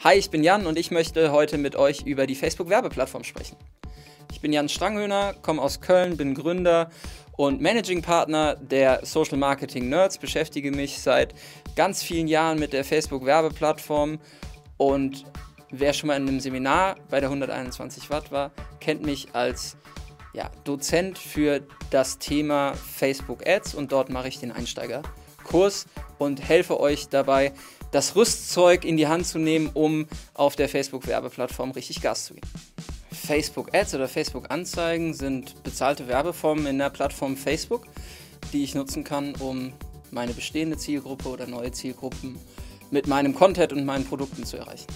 Hi, ich bin Jan und ich möchte heute mit euch über die Facebook-Werbeplattform sprechen. Ich bin Jan Stranghöhner, komme aus Köln, bin Gründer und Managing Partner der Social Marketing Nerds, beschäftige mich seit ganz vielen Jahren mit der Facebook-Werbeplattform und wer schon mal in einem Seminar bei der 121 Watt war, kennt mich als Dozent für das Thema Facebook Ads und dort mache ich den Einsteigerkurs und helfe euch dabei, das Rüstzeug in die Hand zu nehmen, um auf der Facebook-Werbeplattform richtig Gas zu geben. Facebook Ads oder Facebook Anzeigen sind bezahlte Werbeformen in der Plattform Facebook, die ich nutzen kann, um meine bestehende Zielgruppe oder neue Zielgruppen mit meinem Content und meinen Produkten zu erreichen.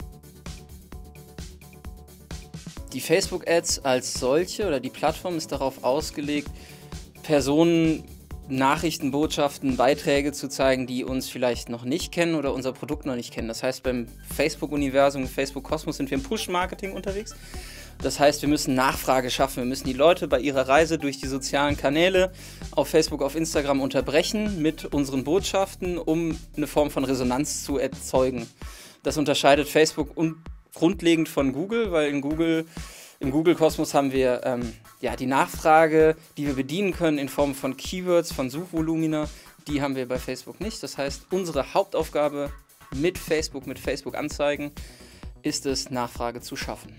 Die Facebook Ads als solche oder die Plattform ist darauf ausgelegt, Personen Nachrichten, Botschaften, Beiträge zu zeigen, die uns vielleicht noch nicht kennen oder unser Produkt noch nicht kennen. Das heißt, beim Facebook-Universum, Facebook-Kosmos sind wir im Push-Marketing unterwegs. Das heißt, wir müssen Nachfrage schaffen. Wir müssen die Leute bei ihrer Reise durch die sozialen Kanäle auf Facebook, auf Instagram unterbrechen mit unseren Botschaften, um eine Form von Resonanz zu erzeugen. Das unterscheidet Facebook grundlegend von Google, weil im Google-Kosmos haben wir die Nachfrage, die wir bedienen können in Form von Keywords, von Suchvolumina, die haben wir bei Facebook nicht. Das heißt, unsere Hauptaufgabe mit Facebook-Anzeigen ist es, Nachfrage zu schaffen.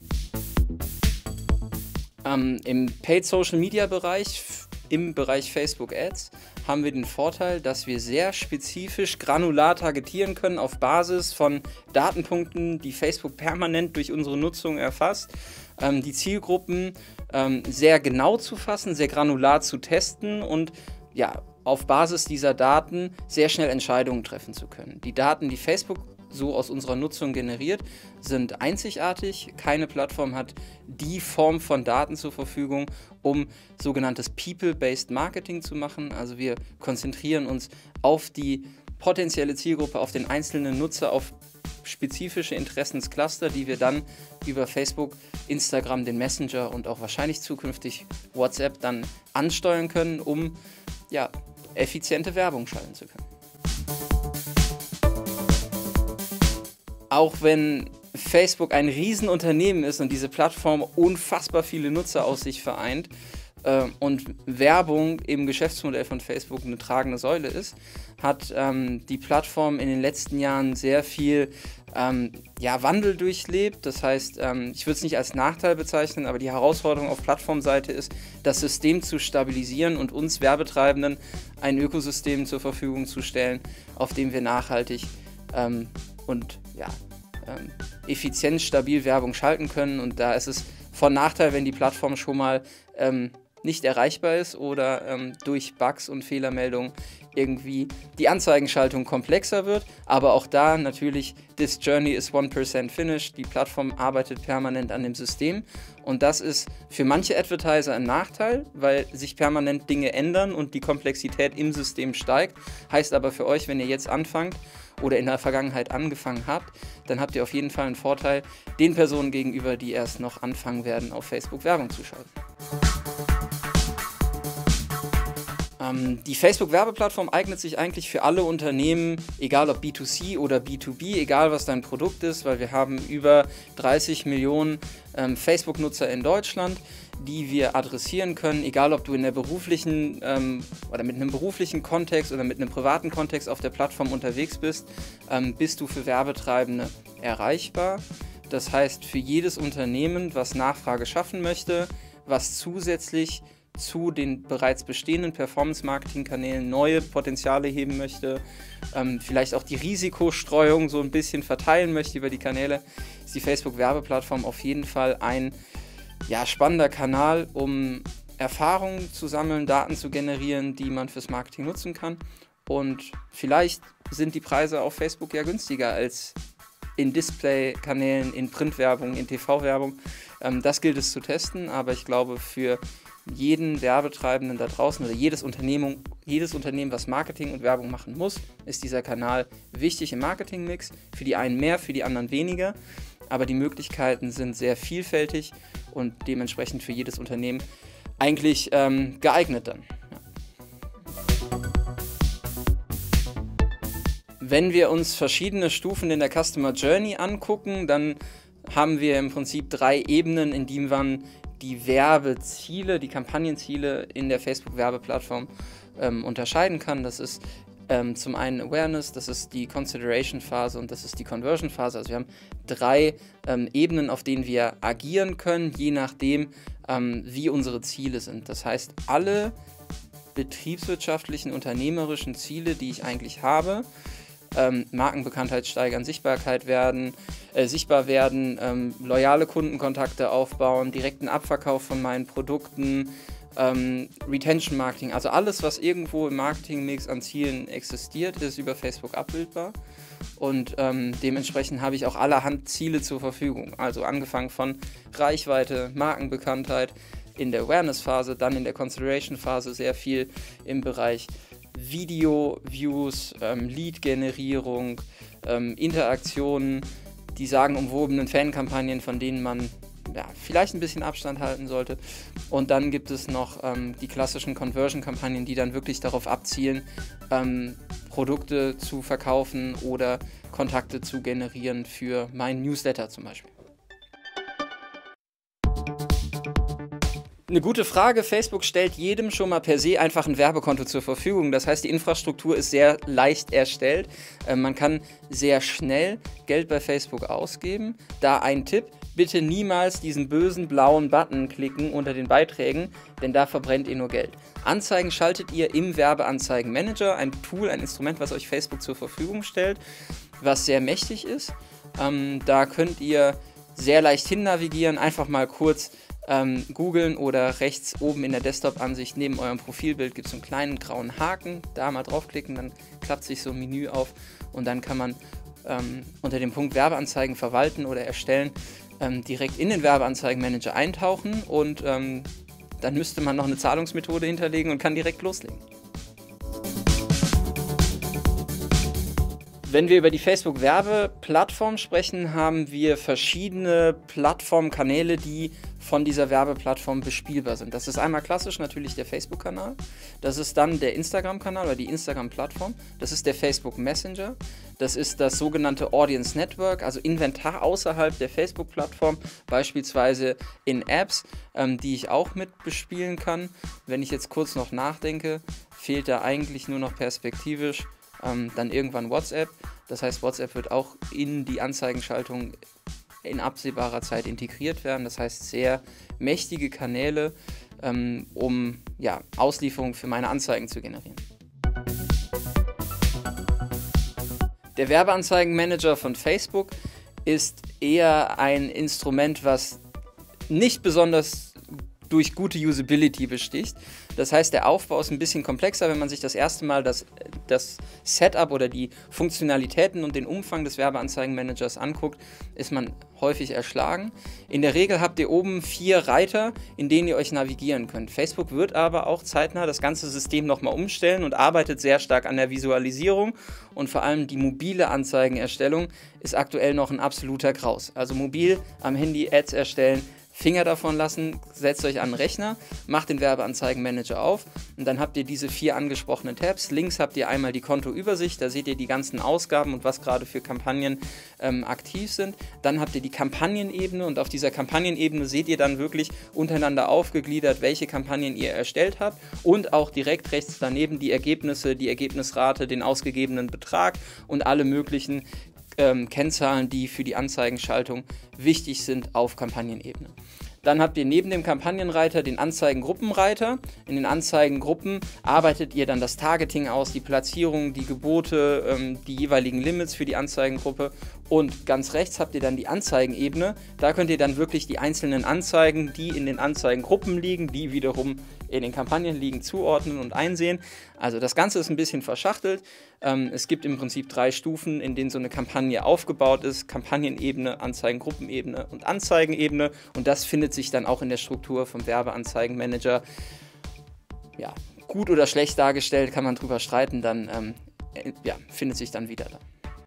Im Paid-Social-Media-Bereich, im Bereich Facebook Ads, haben wir den Vorteil, dass wir sehr spezifisch granular targetieren können auf Basis von Datenpunkten, die Facebook permanent durch unsere Nutzung erfasst, die Zielgruppen sehr genau zu fassen, sehr granular zu testen und auf Basis dieser Daten sehr schnell Entscheidungen treffen zu können. Die Daten, die Facebook so aus unserer Nutzung generiert, sind einzigartig. Keine Plattform hat die Form von Daten zur Verfügung, um sogenanntes People-Based Marketing zu machen. Also wir konzentrieren uns auf die potenzielle Zielgruppe, auf den einzelnen Nutzer, auf spezifische Interessenscluster, die wir dann über Facebook, Instagram, den Messenger und auch wahrscheinlich zukünftig WhatsApp dann ansteuern können, um effiziente Werbung schalten zu können. Auch wenn Facebook ein Riesenunternehmen ist und diese Plattform unfassbar viele Nutzer aus sich vereint und Werbung im Geschäftsmodell von Facebook eine tragende Säule ist, hat die Plattform in den letzten Jahren sehr viel Wandel durchlebt. Das heißt, ich würde es nicht als Nachteil bezeichnen, aber die Herausforderung auf Plattformseite ist, das System zu stabilisieren und uns Werbetreibenden ein Ökosystem zur Verfügung zu stellen, auf dem wir nachhaltig effizient, stabil Werbung schalten können. Und da ist es von Nachteil, wenn die Plattform schon mal nicht erreichbar ist oder durch Bugs und Fehlermeldungen irgendwie die Anzeigenschaltung komplexer wird. Aber auch da natürlich, this journey is 1% finished. Die Plattform arbeitet permanent an dem System. Und das ist für manche Advertiser ein Nachteil, weil sich permanent Dinge ändern und die Komplexität im System steigt. Heißt aber für euch, wenn ihr jetzt anfangt oder in der Vergangenheit angefangen habt, dann habt ihr auf jeden Fall einen Vorteil den Personen gegenüber, die erst noch anfangen werden, auf Facebook Werbung zu schalten. Die Facebook-Werbeplattform eignet sich eigentlich für alle Unternehmen, egal ob B2C oder B2B, egal was dein Produkt ist, weil wir haben über 30 Millionen Facebook-Nutzer in Deutschland, die wir adressieren können, egal ob du in der beruflichen oder mit einem beruflichen Kontext oder mit einem privaten Kontext auf der Plattform unterwegs bist, bist du für Werbetreibende erreichbar. Das heißt, für jedes Unternehmen, was Nachfrage schaffen möchte, was zusätzlich zu den bereits bestehenden Performance-Marketing-Kanälen neue Potenziale heben möchte, vielleicht auch die Risikostreuung so ein bisschen verteilen möchte über die Kanäle, ist die Facebook-Werbeplattform auf jeden Fall ein spannender Kanal, um Erfahrungen zu sammeln, Daten zu generieren, die man fürs Marketing nutzen kann. Und vielleicht sind die Preise auf Facebook ja günstiger als in Display-Kanälen, in Printwerbung, in TV-Werbung. Das gilt es zu testen, aber ich glaube, für jeden Werbetreibenden da draußen oder jedes Unternehmen, was Marketing und Werbung machen muss, ist dieser Kanal wichtig im Marketingmix. Für die einen mehr, für die anderen weniger. Aber die Möglichkeiten sind sehr vielfältig und dementsprechend für jedes Unternehmen eigentlich geeignet dann. Ja. Wenn wir uns verschiedene Stufen in der Customer Journey angucken, dann haben wir im Prinzip 3 Ebenen, in denen man die Werbeziele, die Kampagnenziele in der Facebook-Werbeplattform unterscheiden kann. Das ist zum einen Awareness, das ist die Consideration-Phase und das ist die Conversion-Phase. Also wir haben 3 Ebenen, auf denen wir agieren können, je nachdem, wie unsere Ziele sind. Das heißt, alle betriebswirtschaftlichen, unternehmerischen Ziele, die ich eigentlich habe, Markenbekanntheit steigern, sichtbar werden, loyale Kundenkontakte aufbauen, direkten Abverkauf von meinen Produkten, Retention Marketing, also alles, was irgendwo im Marketingmix an Zielen existiert, ist über Facebook abbildbar und dementsprechend habe ich auch allerhand Ziele zur Verfügung, also angefangen von Reichweite, Markenbekanntheit in der Awareness-Phase, dann in der Consideration-Phase sehr viel im Bereich Video-Views, Lead-Generierung, Interaktionen, die sagenumwobenen Fankampagnen, von denen man vielleicht ein bisschen Abstand halten sollte. Und dann gibt es noch die klassischen Conversion-Kampagnen, die dann wirklich darauf abzielen, Produkte zu verkaufen oder Kontakte zu generieren für meinen Newsletter zum Beispiel. Eine gute Frage. Facebook stellt jedem schon mal per se einfach ein Werbekonto zur Verfügung. Das heißt, die Infrastruktur ist sehr leicht erstellt. Man kann sehr schnell Geld bei Facebook ausgeben. Da ein Tipp: Bitte niemals diesen bösen blauen Button klicken unter den Beiträgen, denn da verbrennt ihr nur Geld. Anzeigen schaltet ihr im Werbeanzeigenmanager, ein Tool, ein Instrument, was euch Facebook zur Verfügung stellt, was sehr mächtig ist. Da könnt ihr sehr leicht hin navigieren, einfach mal kurz googeln oder rechts oben in der Desktop-Ansicht neben eurem Profilbild gibt es einen kleinen grauen Haken, da mal draufklicken, dann klappt sich so ein Menü auf und dann kann man unter dem Punkt Werbeanzeigen verwalten oder erstellen direkt in den Werbeanzeigenmanager eintauchen und dann müsste man noch eine Zahlungsmethode hinterlegen und kann direkt loslegen. Wenn wir über die Facebook-Werbeplattform sprechen, haben wir verschiedene Plattformkanäle, die von dieser Werbeplattform bespielbar sind. Das ist einmal klassisch natürlich der Facebook-Kanal, das ist dann der Instagram-Kanal oder die Instagram-Plattform, das ist der Facebook Messenger, das ist das sogenannte Audience Network, also Inventar außerhalb der Facebook-Plattform, beispielsweise in Apps, die ich auch mit bespielen kann. Wenn ich jetzt kurz noch nachdenke, fehlt da eigentlich nur noch perspektivisch dann irgendwann WhatsApp. Das heißt, WhatsApp wird auch in die Anzeigenschaltung in absehbarer Zeit integriert werden. Das heißt, sehr mächtige Kanäle, um Auslieferungen für meine Anzeigen zu generieren. Der Werbeanzeigenmanager von Facebook ist eher ein Instrument, was nicht besonders durch gute Usability besticht. Das heißt, der Aufbau ist ein bisschen komplexer. Wenn man sich das erste Mal das Setup oder die Funktionalitäten und den Umfang des Werbeanzeigenmanagers anguckt, ist man häufig erschlagen. In der Regel habt ihr oben 4 Reiter, in denen ihr euch navigieren könnt. Facebook wird aber auch zeitnah das ganze System nochmal umstellen und arbeitet sehr stark an der Visualisierung und vor allem die mobile Anzeigenerstellung ist aktuell noch ein absoluter Graus. Also mobil am Handy Ads erstellen, Finger davon lassen, setzt euch an den Rechner, macht den Werbeanzeigenmanager auf und dann habt ihr diese 4 angesprochenen Tabs. Links habt ihr einmal die Kontoübersicht, da seht ihr die ganzen Ausgaben und was gerade für Kampagnen aktiv sind. Dann habt ihr die Kampagnenebene und auf dieser Kampagnenebene seht ihr dann wirklich untereinander aufgegliedert, welche Kampagnen ihr erstellt habt und auch direkt rechts daneben die Ergebnisse, die Ergebnisrate, den ausgegebenen Betrag und alle möglichen Kennzahlen, die für die Anzeigenschaltung wichtig sind auf Kampagnenebene. Dann habt ihr neben dem Kampagnenreiter den Anzeigengruppenreiter. In den Anzeigengruppen arbeitet ihr dann das Targeting aus, die Platzierung, die Gebote, die jeweiligen Limits für die Anzeigengruppe. Und ganz rechts habt ihr dann die Anzeigenebene. Da könnt ihr dann wirklich die einzelnen Anzeigen, die in den Anzeigengruppen liegen, die wiederum in den Kampagnen liegen, zuordnen und einsehen. Also das Ganze ist ein bisschen verschachtelt. Es gibt im Prinzip 3 Stufen, in denen so eine Kampagne aufgebaut ist. Kampagnenebene, Anzeigengruppenebene und Anzeigenebene. Und das findet sich dann auch in der Struktur vom Werbeanzeigenmanager. Ja, gut oder schlecht dargestellt, kann man drüber streiten, dann findet sich dann wieder da.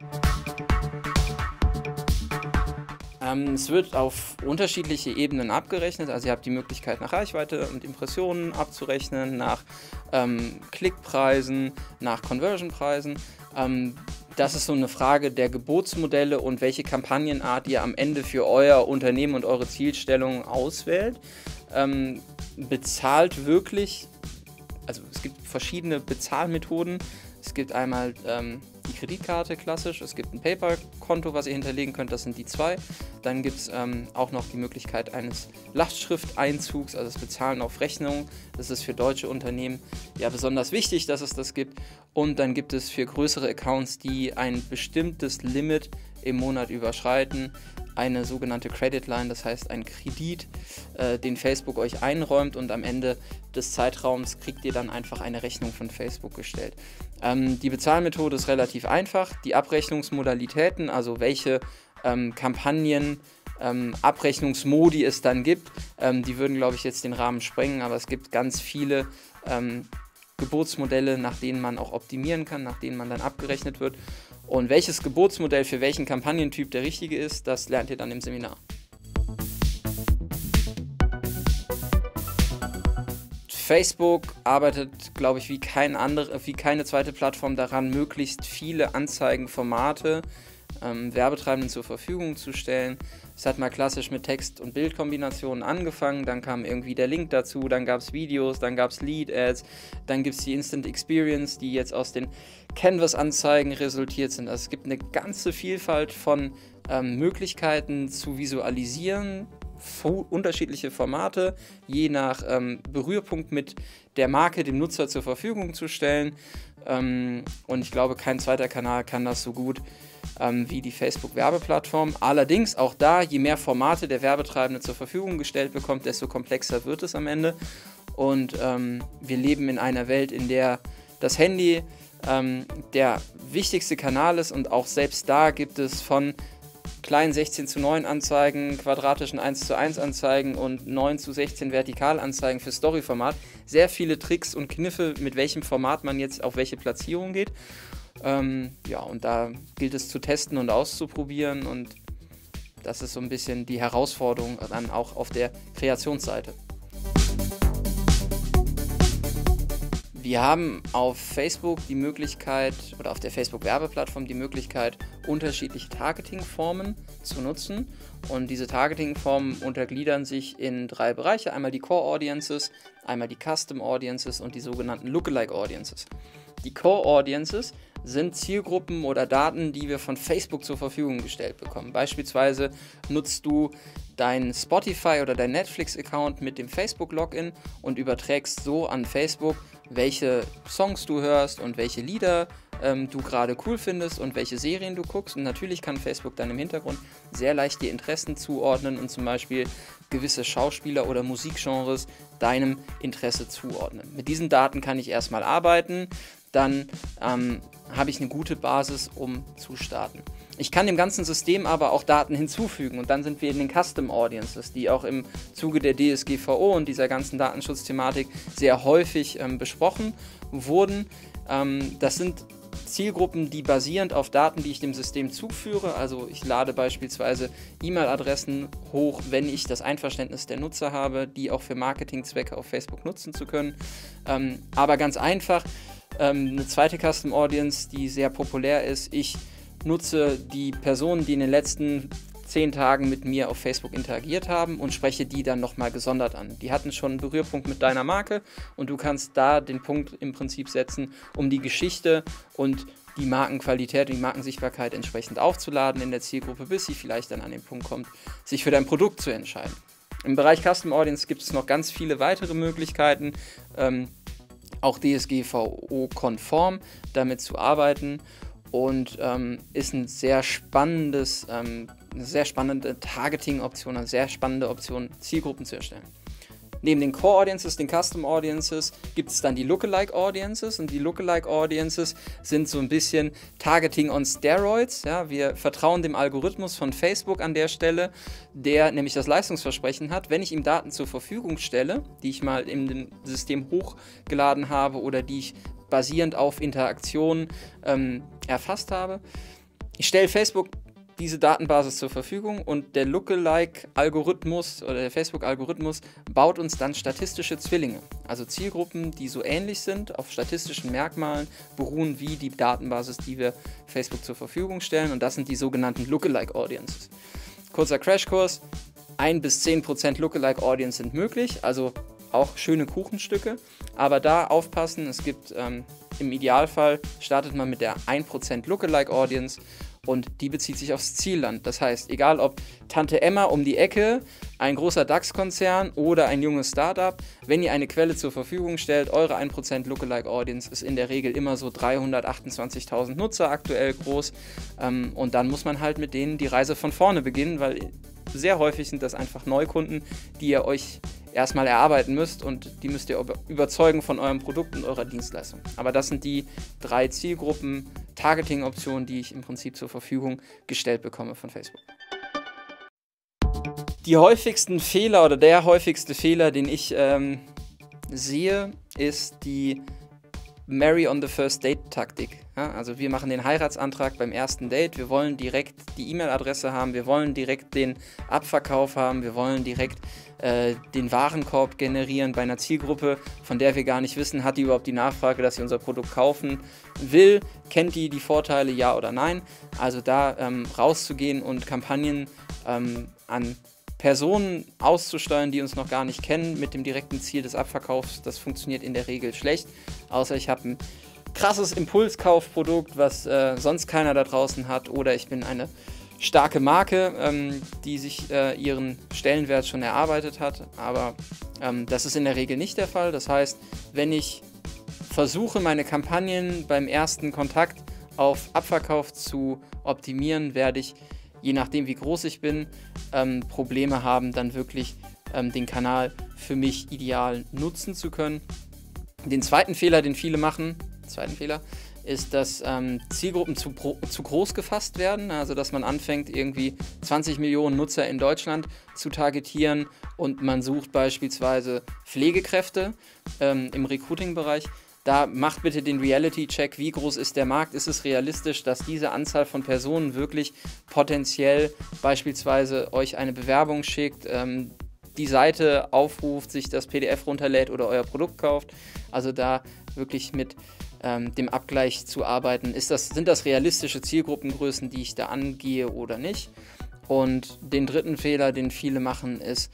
Es wird auf unterschiedliche Ebenen abgerechnet, also ihr habt die Möglichkeit nach Reichweite und Impressionen abzurechnen, nach Klickpreisen, nach Conversionpreisen. Das ist so eine Frage der Gebotsmodelle und welche Kampagnenart ihr am Ende für euer Unternehmen und eure Zielstellung auswählt. Bezahlt wirklich, also es gibt verschiedene Bezahlmethoden. Es gibt einmal die Kreditkarte klassisch, es gibt ein PayPal-Konto, was ihr hinterlegen könnt, das sind die zwei. Dann gibt es auch noch die Möglichkeit eines Lastschrifteinzugs, also das Bezahlen auf Rechnung. Das ist für deutsche Unternehmen ja besonders wichtig, dass es das gibt. Und dann gibt es für größere Accounts, die ein bestimmtes Limit im Monat überschreiten, eine sogenannte Credit Line, das heißt ein Kredit, den Facebook euch einräumt, und am Ende des Zeitraums kriegt ihr dann einfach eine Rechnung von Facebook gestellt. Die Bezahlmethode ist relativ einfach. Die Abrechnungsmodalitäten, also welche Kampagnen, Abrechnungsmodi es dann gibt, die würden, glaube ich, jetzt den Rahmen sprengen, aber es gibt ganz viele Gebotsmodelle, nach denen man auch optimieren kann, nach denen man dann abgerechnet wird. Und welches Gebotsmodell für welchen Kampagnentyp der richtige ist, das lernt ihr dann im Seminar. Facebook arbeitet, glaube ich, wie keine zweite Plattform daran, möglichst viele Anzeigenformate Werbetreibenden zur Verfügung zu stellen. Es hat mal klassisch mit Text- und Bildkombinationen angefangen, dann kam irgendwie der Link dazu, dann gab es Videos, dann gab es Lead-Ads, dann gibt es die Instant Experience, die jetzt aus den Canvas-Anzeigen resultiert sind. Also es gibt eine ganze Vielfalt von Möglichkeiten zu visualisieren, unterschiedliche Formate, je nach Berührpunkt mit der Marke dem Nutzer zur Verfügung zu stellen. Und ich glaube, kein zweiter Kanal kann das so gut wie die Facebook-Werbeplattform. Allerdings auch da, je mehr Formate der Werbetreibende zur Verfügung gestellt bekommt, desto komplexer wird es am Ende. Und wir leben in einer Welt, in der das Handy der wichtigste Kanal ist, und auch selbst da gibt es von kleinen 16:9 Anzeigen, quadratischen 1:1 Anzeigen und 9:16 Vertikalanzeigen für Story-Format sehr viele Tricks und Kniffe, mit welchem Format man jetzt auf welche Platzierung geht. Ja, und da gilt es zu testen und auszuprobieren, und das ist so ein bisschen die Herausforderung dann auch auf der Kreationsseite. Wir haben auf Facebook die Möglichkeit, oder auf der Facebook-Werbeplattform die Möglichkeit, unterschiedliche Targeting-Formen zu nutzen. Und diese Targeting-Formen untergliedern sich in 3 Bereiche. Einmal die Core Audiences, einmal die Custom Audiences und die sogenannten Lookalike Audiences. Die Core Audiences sind Zielgruppen oder Daten, die wir von Facebook zur Verfügung gestellt bekommen. Beispielsweise nutzt du dein Spotify oder dein Netflix-Account mit dem Facebook-Login und überträgst so an Facebook, welche Songs du hörst und welche Lieder du gerade cool findest und welche Serien du guckst. Und natürlich kann Facebook dann im Hintergrund sehr leicht die Interessen zuordnen und zum Beispiel gewisse Schauspieler oder Musikgenres deinem Interesse zuordnen. Mit diesen Daten kann ich erstmal arbeiten, dann habe ich eine gute Basis, um zu starten. Ich kann dem ganzen System aber auch Daten hinzufügen, und dann sind wir in den Custom Audiences, die auch im Zuge der DSGVO und dieser ganzen Datenschutzthematik sehr häufig besprochen wurden. Das sind Zielgruppen, die basierend auf Daten, die ich dem System zuführe, also ich lade beispielsweise E-Mail-Adressen hoch, wenn ich das Einverständnis der Nutzer habe, die auch für Marketingzwecke auf Facebook nutzen zu können. Aber ganz einfach, eine zweite Custom Audience, die sehr populär ist: ich nutze die Personen, die in den letzten 10 Tagen mit mir auf Facebook interagiert haben, und spreche die dann nochmal gesondert an. Die hatten schon einen Berührpunkt mit deiner Marke, und du kannst da den Punkt im Prinzip setzen, um die Geschichte und die Markenqualität und die Markensichtbarkeit entsprechend aufzuladen in der Zielgruppe, bis sie vielleicht dann an den Punkt kommt, sich für dein Produkt zu entscheiden. Im Bereich Custom Audience gibt es noch ganz viele weitere Möglichkeiten, auch DSGVO-konform damit zu arbeiten, und ist ein sehr spannendes, eine sehr spannende Targeting-Option, eine sehr spannende Option, Zielgruppen zu erstellen. Neben den Core Audiences, den Custom Audiences, gibt es dann die Lookalike Audiences, und die Lookalike Audiences sind so ein bisschen Targeting on Steroids. Ja, wir vertrauen dem Algorithmus von Facebook an der Stelle, der nämlich das Leistungsversprechen hat, wenn ich ihm Daten zur Verfügung stelle, die ich mal in dem System hochgeladen habe oder die ich basierend auf Interaktionen erfasst habe. Ich stelle Facebook diese Datenbasis zur Verfügung und der Lookalike-Algorithmus oder der Facebook-Algorithmus baut uns dann statistische Zwillinge. Also Zielgruppen, die so ähnlich sind, auf statistischen Merkmalen beruhen wie die Datenbasis, die wir Facebook zur Verfügung stellen. Und das sind die sogenannten Lookalike-Audiences. Kurzer Crashkurs, 1-10% Lookalike-Audience sind möglich, also auch schöne Kuchenstücke. Aber da aufpassen, es gibt im Idealfall startet man mit der 1% Lookalike-Audience und die bezieht sich aufs Zielland. Das heißt, egal ob Tante Emma um die Ecke, ein großer DAX-Konzern oder ein junges Startup, wenn ihr eine Quelle zur Verfügung stellt, eure 1% Lookalike-Audience ist in der Regel immer so 328.000 Nutzer aktuell groß und dann muss man halt mit denen die Reise von vorne beginnen, weil sehr häufig sind das einfach Neukunden, die ihr euch erstmal erarbeiten müsst und die müsst ihr überzeugen von eurem Produkt und eurer Dienstleistung. Aber das sind die 3 Zielgruppen, Targeting-Optionen, die ich im Prinzip zur Verfügung gestellt bekomme von Facebook. Die häufigsten Fehler oder der häufigste Fehler, den ich sehe, ist die Marry on the First Date Taktik. Ja, also wir machen den Heiratsantrag beim ersten Date, wir wollen direkt die E-Mail-Adresse haben, wir wollen direkt den Abverkauf haben, wir wollen direkt den Warenkorb generieren bei einer Zielgruppe, von der wir gar nicht wissen, hat die überhaupt die Nachfrage, dass sie unser Produkt kaufen will, kennt die Vorteile, ja oder nein. Also da rauszugehen und Kampagnen an Personen auszusteuern, die uns noch gar nicht kennen, mit dem direkten Ziel des Abverkaufs, das funktioniert in der Regel schlecht, außer ich habe ein krasses Impulskaufprodukt, was sonst keiner da draußen hat, oder ich bin eine starke Marke, die sich ihren Stellenwert schon erarbeitet hat, aber das ist in der Regel nicht der Fall. Das heißt, wenn ich versuche, meine Kampagnen beim ersten Kontakt auf Abverkauf zu optimieren, werde ich, je nachdem wie groß ich bin, Probleme haben, dann wirklich den Kanal für mich ideal nutzen zu können. Den zweiten Fehler, den viele machen, ist, dass Zielgruppen zu groß gefasst werden, also dass man anfängt, irgendwie 20 Millionen Nutzer in Deutschland zu targetieren und man sucht beispielsweise Pflegekräfte im Recruiting-Bereich. Da macht bitte den Reality-Check, wie groß ist der Markt, ist es realistisch, dass diese Anzahl von Personen wirklich potenziell beispielsweise euch eine Bewerbung schickt, die Seite aufruft, sich das PDF runterlädt oder euer Produkt kauft. Also da wirklich mit dem Abgleich zu arbeiten, sind das realistische Zielgruppengrößen, die ich da angehe oder nicht. Und den dritten Fehler, den viele machen, ist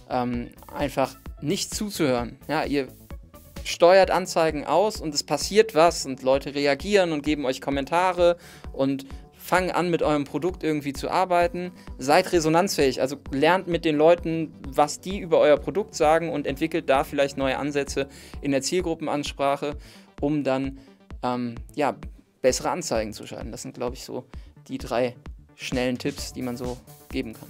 einfach nicht zuzuhören. Ja, ihr steuert Anzeigen aus und es passiert was und Leute reagieren und geben euch Kommentare und fangen an, mit eurem Produkt irgendwie zu arbeiten. Seid resonanzfähig, also lernt mit den Leuten, was die über euer Produkt sagen und entwickelt da vielleicht neue Ansätze in der Zielgruppenansprache, um dann bessere Anzeigen zu schalten. Das sind, glaube ich, so die 3 schnellen Tipps, die man so geben kann.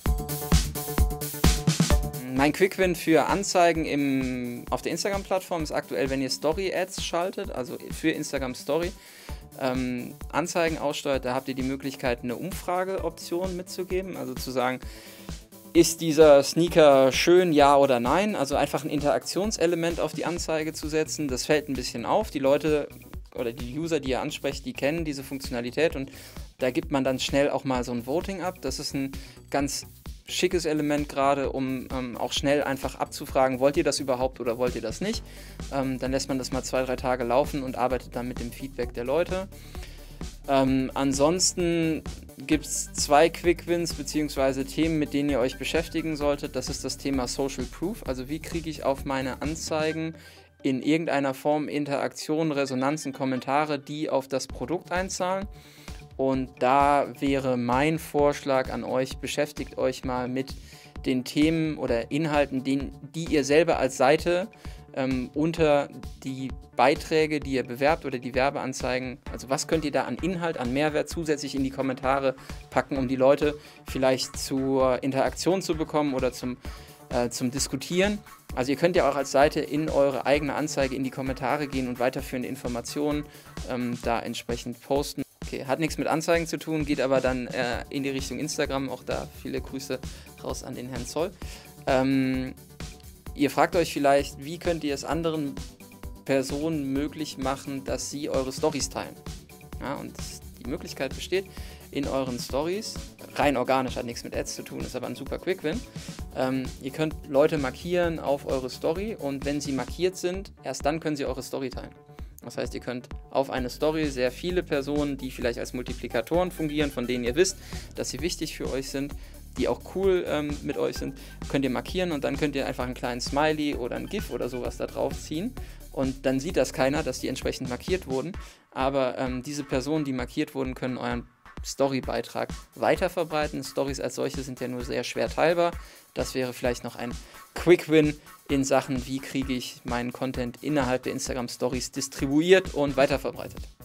Mein Quick-Win für Anzeigen auf der Instagram-Plattform ist aktuell, wenn ihr Story-Ads schaltet, also für Instagram Story, Anzeigen aussteuert, da habt ihr die Möglichkeit, eine Umfrageoption mitzugeben, also zu sagen, ist dieser Sneaker schön, ja oder nein? Also einfach ein Interaktionselement auf die Anzeige zu setzen, das fällt ein bisschen auf. Die Leute oder die User, die ihr ansprecht, die kennen diese Funktionalität und da gibt man dann schnell auch mal so ein Voting ab. Das ist ein ganz schickes Element gerade, um auch schnell einfach abzufragen, wollt ihr das überhaupt oder wollt ihr das nicht? Dann lässt man das mal 2-3 Tage laufen und arbeitet dann mit dem Feedback der Leute. Ansonsten gibt es 2 Quick-Wins bzw. Themen, mit denen ihr euch beschäftigen solltet. Das ist das Thema Social Proof, also wie kriege ich auf meine Anzeigen in irgendeiner Form Interaktionen, Resonanzen, Kommentare, die auf das Produkt einzahlen. Und da wäre mein Vorschlag an euch, beschäftigt euch mal mit den Themen oder Inhalten, die ihr selber als Seite unter die Beiträge, die ihr bewerbt oder die Werbeanzeigen, also was könnt ihr da an Inhalt, an Mehrwert zusätzlich in die Kommentare packen, um die Leute vielleicht zur Interaktion zu bekommen oder zum Diskutieren. Also ihr könnt ja auch als Seite in eure eigene Anzeige in die Kommentare gehen und weiterführende Informationen da entsprechend posten. Okay, hat nichts mit Anzeigen zu tun, geht aber dann in die Richtung Instagram, auch da viele Grüße raus an den Herrn Zoll. Ihr fragt euch vielleicht, wie könnt ihr es anderen Personen möglich machen, dass sie eure Storys teilen? Ja, und die Möglichkeit besteht, in euren Stories. Rein organisch, hat nichts mit Ads zu tun, ist aber ein super Quick-Win. Ihr könnt Leute markieren auf eure Story und wenn sie markiert sind, erst dann können sie eure Story teilen. Das heißt, ihr könnt auf eine Story sehr viele Personen, die vielleicht als Multiplikatoren fungieren, von denen ihr wisst, dass sie wichtig für euch sind, die auch cool mit euch sind, könnt ihr markieren und dann könnt ihr einfach einen kleinen Smiley oder ein GIF oder sowas da drauf ziehen und dann sieht das keiner, dass die entsprechend markiert wurden, aber diese Personen, die markiert wurden, können euren Storybeitrag weiterverbreiten. Stories als solche sind ja nur sehr schwer teilbar. Das wäre vielleicht noch ein Quick-Win in Sachen, wie kriege ich meinen Content innerhalb der Instagram Stories distribuiert und weiterverbreitet.